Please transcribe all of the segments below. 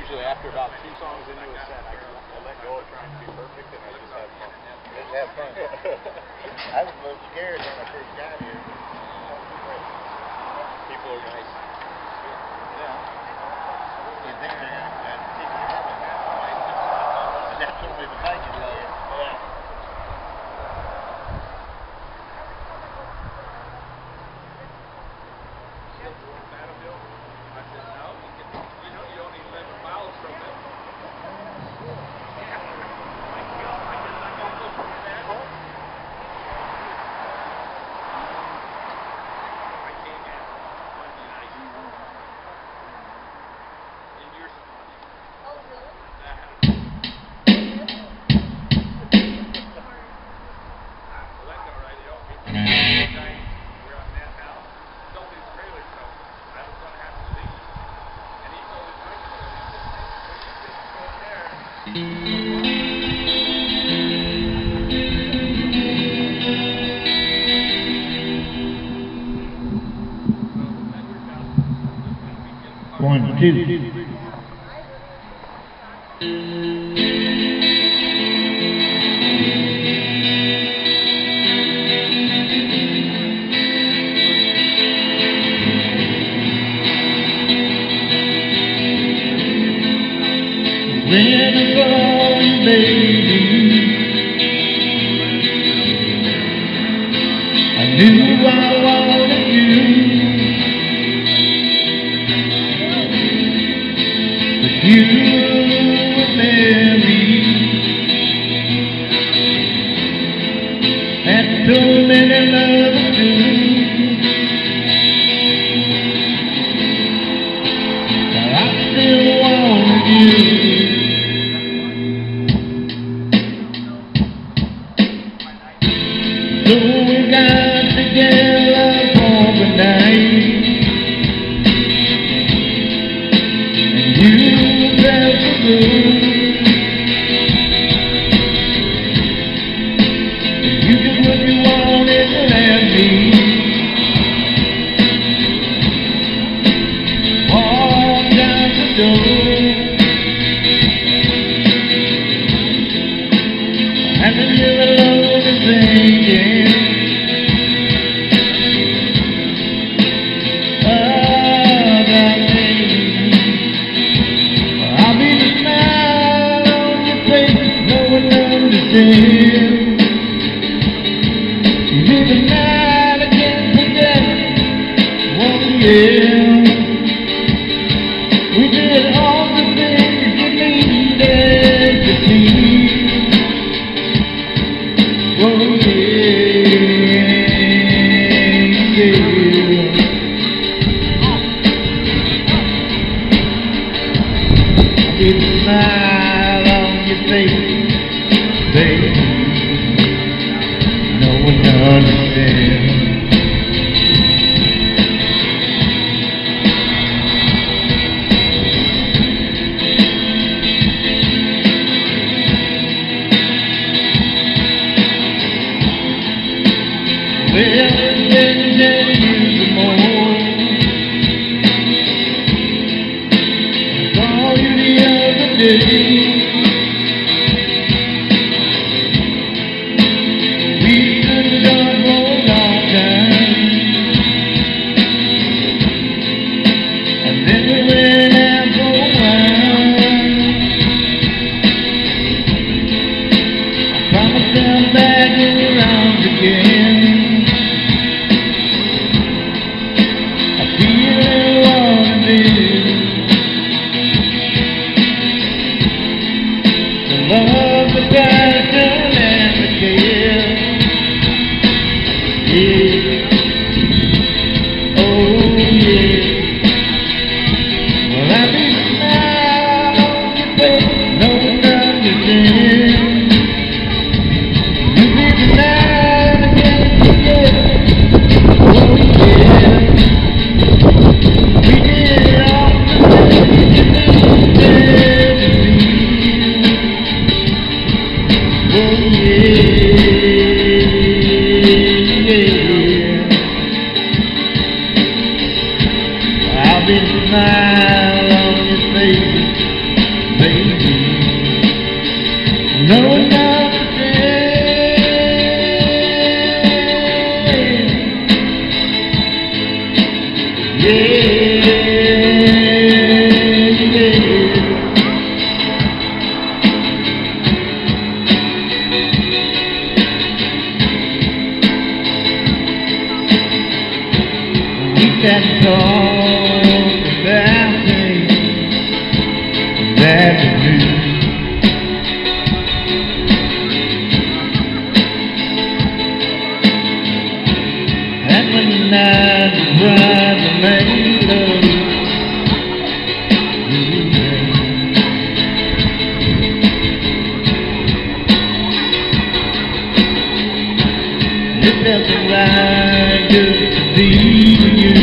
usually after about 2 songs into a set, I let go of trying to be perfect and I just have fun. Just have fun. I was a little scared when I first got here. People are nice. Yeah. And then I think you have it now. And that's only the bike is there. Yeah. One, two. I knew I wanted you, but you would marry. And so many lovers do, but I still wanted you. So we got together for the night, and you felt so good. And you did what you wanted to let me. All down the door, and then you're alone and thinking, you're the night I can't forget. Oh yeah, we did all the things you needed to see. Oh yeah, yeah. I did a smile on your face, baby. No one understands. Well, let me tell you some more. I saw you the other day. Love, the passion, and the care. Yeah. Oh, yeah. Well, I need a smile on your face, no one understands. You need a night I can't forget. Oh, yeah. We did all the things you needed to be. Oh yeah, I'll be a smile on your face. That talk about things that we do. And when the night is bright, we make love. It felt so right just to be with you.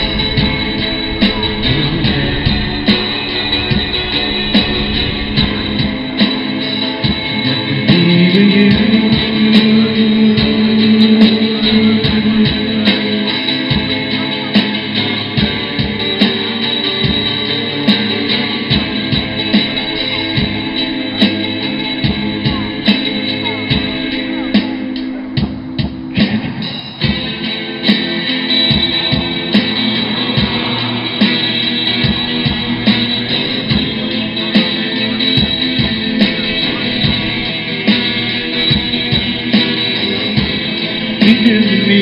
You do to me,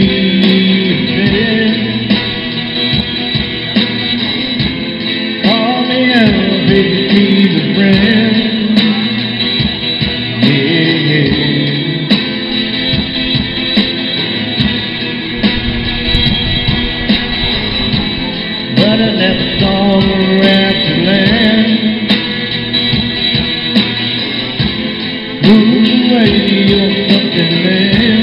call me out, baby, she's a friend. Yeah, yeah. But I never saw her at the land. Move away, you're something, man.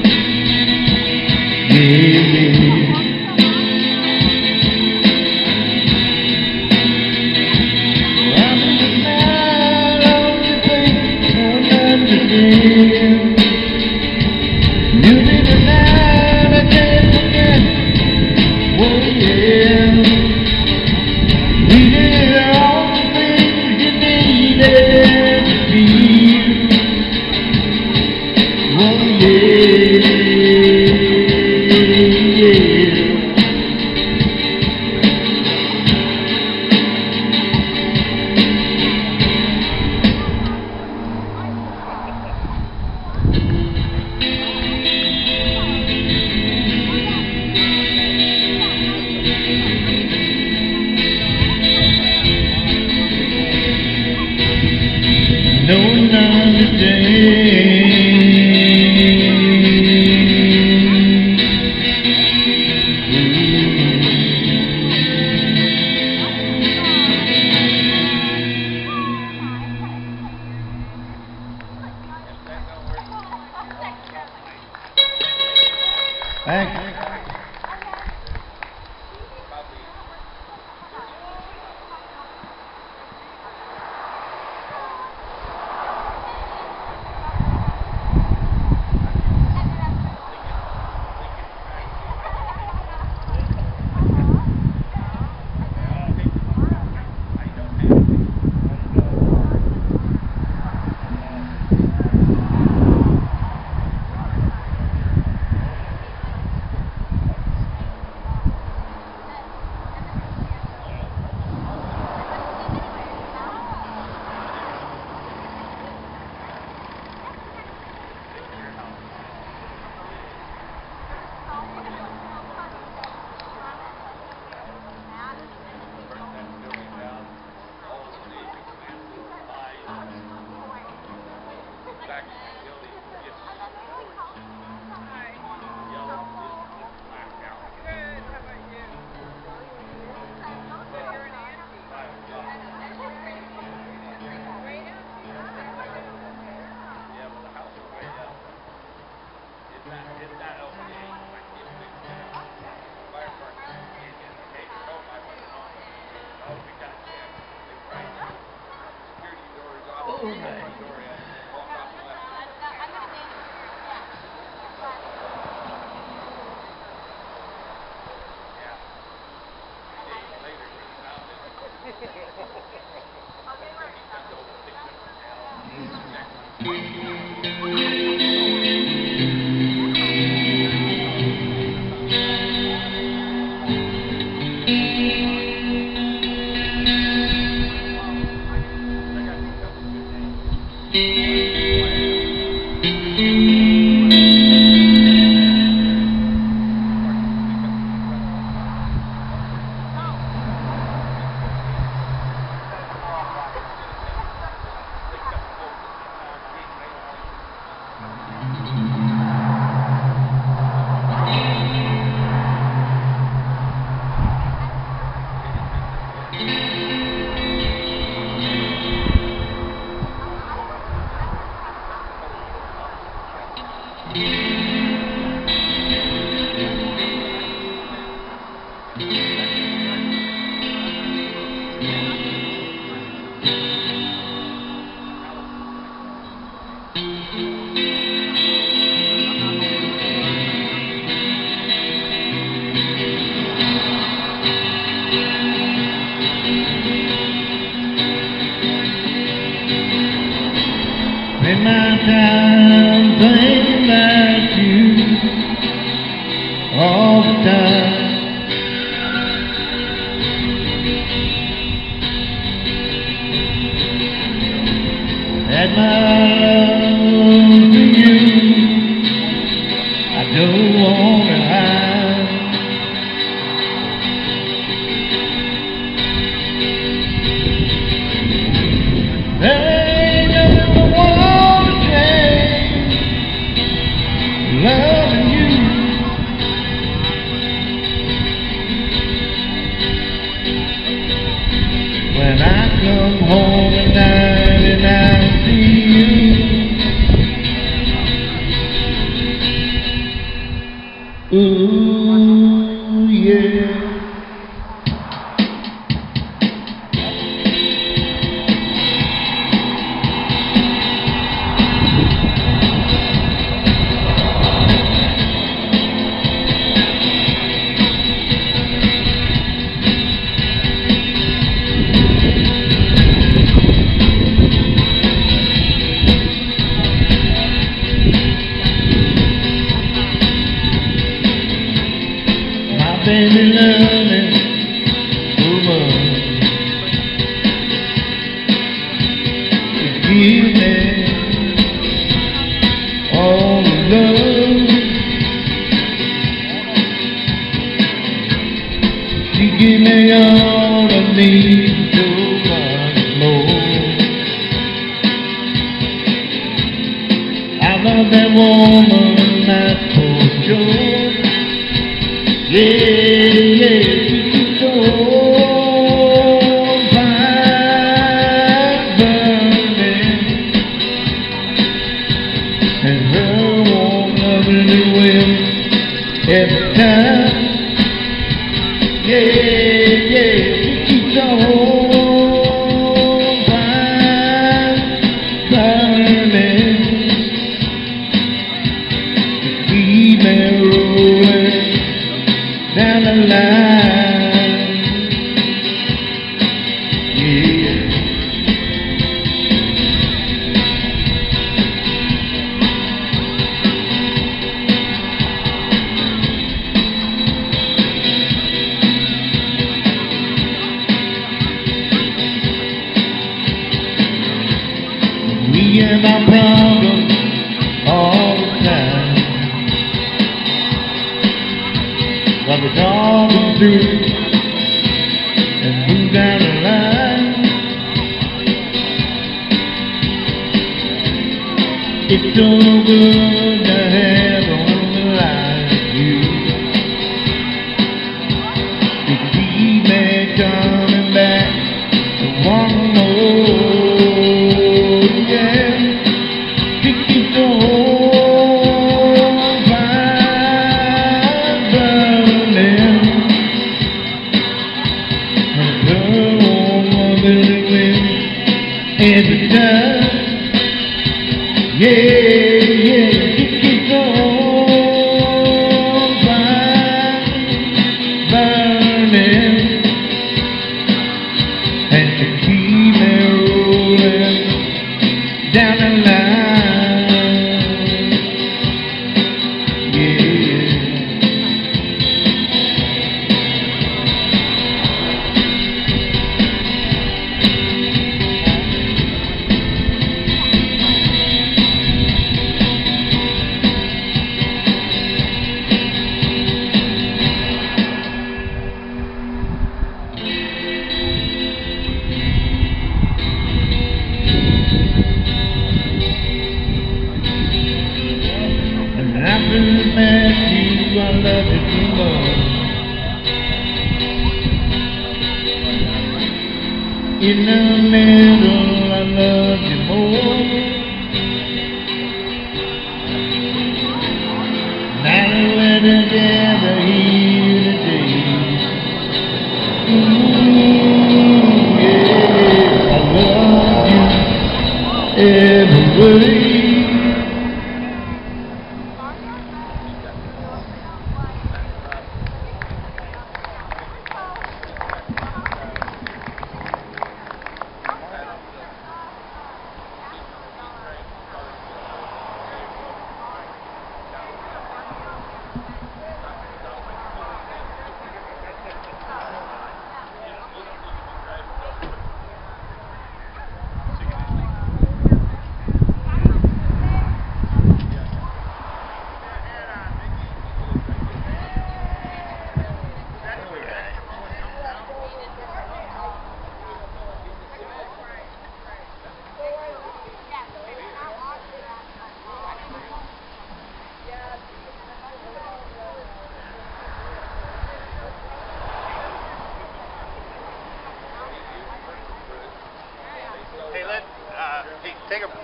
No another day. Thank you. In my time, thinking about you all the time. At my love for you, I don't want to hide. There ain't no one to change loving you. When I come home at night and I see you, ooh yeah. Baby, love me so much. You give me all the love. You give me all I need, so much more. I love that woman, that's for sure. Yeah, she's so fine, burning, and her warm lovely wind every time. Yeah, she's so fine, burning, keep me rolling down the line, yeah. We have our problems all the time, but we're talking through and move down the line. It's so good to have a woman like you to keep me coming back to one more, yeah. Keep me so every time, yeah, it keeps on burning, and to keep me rolling down the line, yeah. After I met you, I loved you too much. In the middle, I loved you more. Now that we're together here today,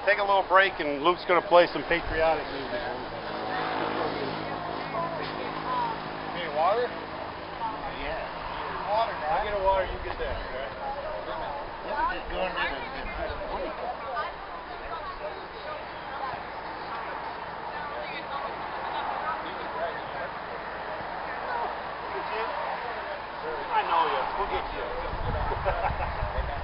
take a little break, and Luke's going to play some patriotic music. You need water? Yeah. Water, Dad. I'll get a water, you get that, okay? Let me just go in there and 20 cups. I know you. We'll get you.